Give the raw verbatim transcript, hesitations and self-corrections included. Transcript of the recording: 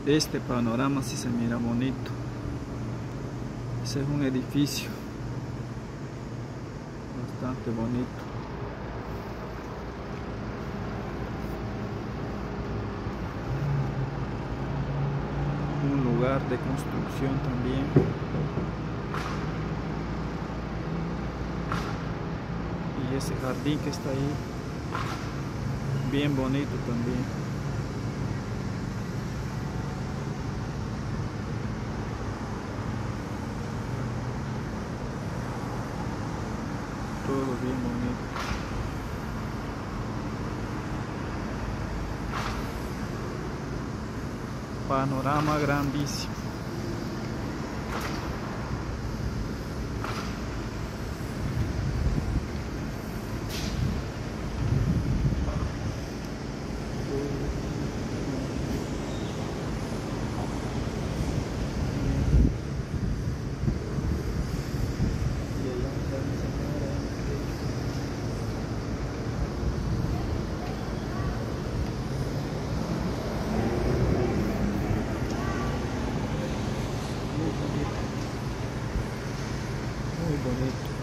Este panorama sí se mira bonito. Ese es un edificio bastante bonito. Un lugar de construcción también. Y ese jardín que está ahí, bien bonito también. Todo bien bonito. Panorama grandísimo. Muy bonito.